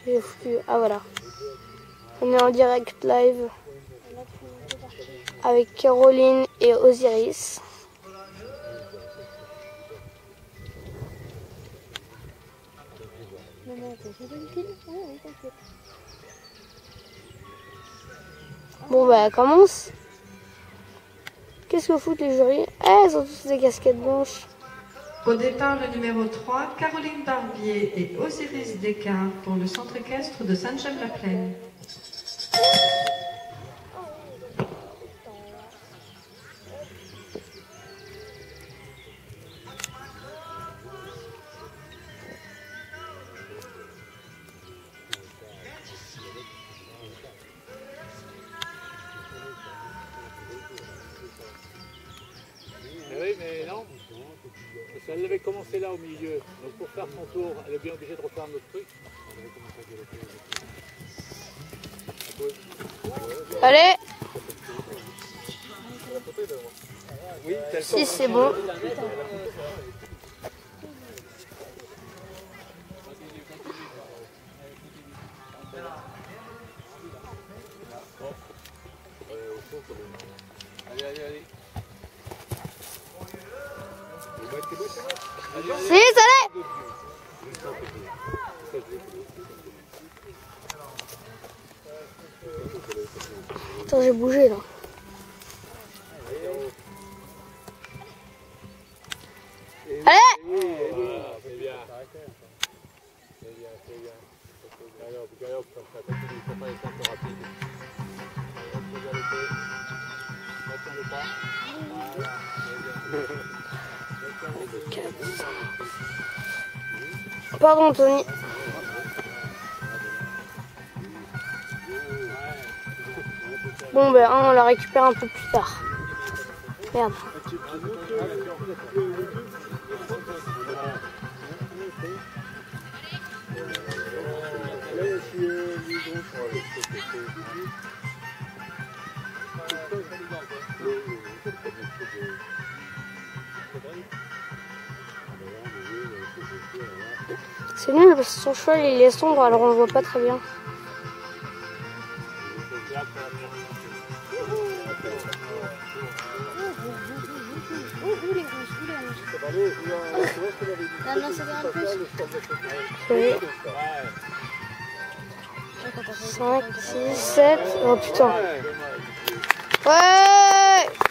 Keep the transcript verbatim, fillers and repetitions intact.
J'ai foutu. Ah voilà. On est en direct live avec Caroline et Osiris. Bon bah commence. Qu'est-ce que foutent les jurys? Eh, ils ont tous des casquettes blanches. Au départ, le numéro trois, Caroline Barbier et Osiris Descartes pour le centre équestre de Sainte-Gemme-la-Plaine. Oui, mais non, parce qu'elle avait commencé là au milieu, donc pour faire son tour, elle est bien obligée de refaire notre truc. Allez. Si c'est bon. Allez, allez, allez. Si, allez. Attends, j'ai bougé là. Allez. Voilà, c'est bien. C'est bien, c'est bien. Galope, galope, comme ça, continue, il faut pas être un peu rapide. Il faut galoper. Attention le pas. Voilà, c'est bien. Pardon, Anthony. Bon, ben, on la récupère un peu plus tard. Merde. C'est nul parce que son cheval il est sombre alors on le voit pas très bien. cinq, six, sept. Oh putain. Ouais!